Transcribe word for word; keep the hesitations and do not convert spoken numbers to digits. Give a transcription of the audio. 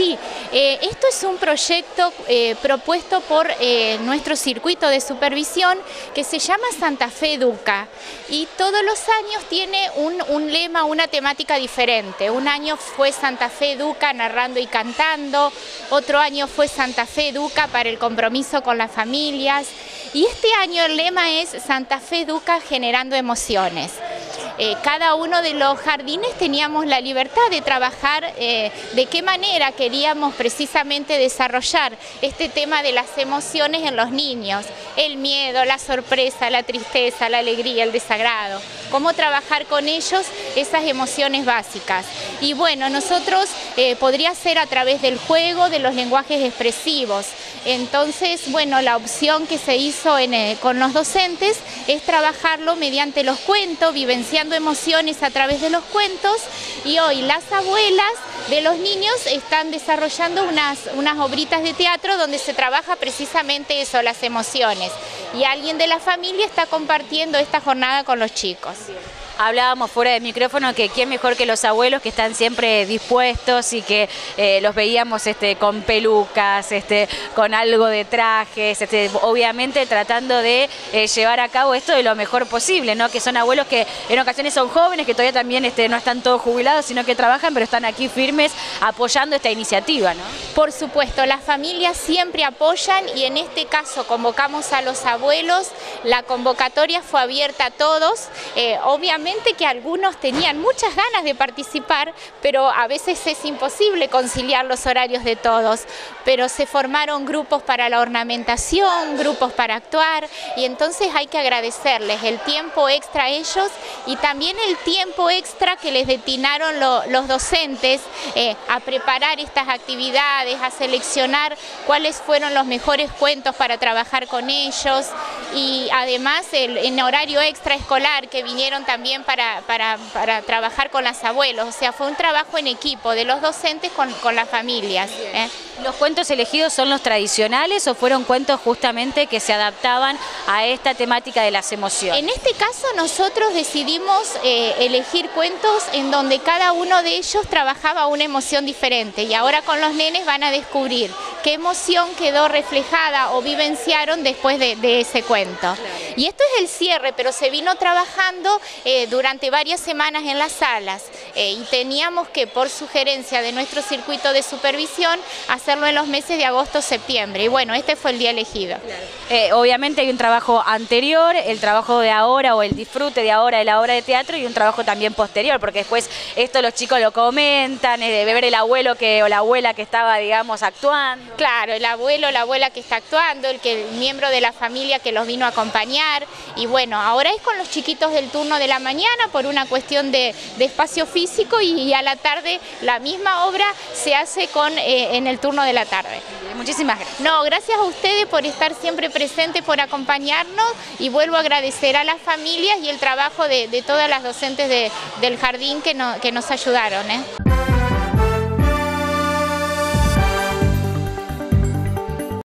Sí, eh, esto es un proyecto eh, propuesto por eh, nuestro circuito de supervisión que se llama Santa Fe Educa y todos los años tiene un, un lema, una temática diferente. Un año fue Santa Fe Educa narrando y cantando, otro año fue Santa Fe Educa para el compromiso con las familias y este año el lema es Santa Fe Educa generando emociones. Eh, cada uno de los jardines teníamos la libertad de trabajar eh, de qué manera queríamos precisamente desarrollar este tema de las emociones en los niños, el miedo, la sorpresa, la tristeza, la alegría, el desagrado, cómo trabajar con ellos esas emociones básicas. Y bueno, nosotros eh, podría ser a través del juego, de los lenguajes expresivos. Entonces, bueno, la opción que se hizo en, eh, con los docentes es trabajarlo mediante los cuentos, vivenciando emociones a través de los cuentos, y hoy las abuelas de los niños están desarrollando unas, unas obritas de teatro donde se trabaja precisamente eso, las emociones, y alguien de la familia está compartiendo esta jornada con los chicos. Hablábamos fuera de micrófono que quién mejor que los abuelos que están siempre dispuestos y que eh, los veíamos este, con pelucas, este, con algo de trajes, este, obviamente tratando de eh, llevar a cabo esto de lo mejor posible, ¿no? Que son abuelos que en ocasiones son jóvenes, que todavía también este, no están todos jubilados, sino que trabajan, pero están aquí firmes apoyando esta iniciativa, ¿no? Por supuesto, las familias siempre apoyan y en este caso convocamos a los abuelos, la convocatoria fue abierta a todos, eh, obviamente que algunos tenían muchas ganas de participar, pero a veces es imposible conciliar los horarios de todos, pero se formaron grupos para la ornamentación, grupos para actuar, y entonces hay que agradecerles el tiempo extra a ellos y también el tiempo extra que les destinaron lo, los docentes eh, a preparar estas actividades, a seleccionar cuáles fueron los mejores cuentos para trabajar con ellos, y además el, en horario extraescolar que vinieron también Para, para, para trabajar con los abuelos, o sea, fue un trabajo en equipo de los docentes con, con las familias. ¿eh? ¿Los cuentos elegidos son los tradicionales o fueron cuentos justamente que se adaptaban a esta temática de las emociones? En este caso nosotros decidimos eh, elegir cuentos en donde cada uno de ellos trabajaba una emoción diferente, y ahora con los nenes van a descubrir qué emoción quedó reflejada o vivenciaron después de, de ese cuento. Claro. Y esto es el cierre, pero se vino trabajando eh, durante varias semanas en las salas eh, y teníamos que, por sugerencia de nuestro circuito de supervisión, hacerlo en los meses de agosto, septiembre, y bueno, este fue el día elegido. Claro. Eh, obviamente hay un trabajo anterior, el trabajo de ahora o el disfrute de ahora de la obra de teatro, y un trabajo también posterior, porque después esto los chicos lo comentan, eh, de ver el abuelo que, o la abuela que estaba, digamos, actuando. Claro, el abuelo, la abuela que está actuando, el, que, el miembro de la familia que los vino a acompañar, y bueno, ahora es con los chiquitos del turno de la mañana por una cuestión de, de espacio físico, y, y a la tarde la misma obra se hace con, eh, en el turno de la tarde. Muchísimas gracias. No, gracias a ustedes por estar siempre presentes, por acompañarnos, y vuelvo a agradecer a las familias y el trabajo de, de todas las docentes de, del jardín que, no, que nos ayudaron. ¿eh?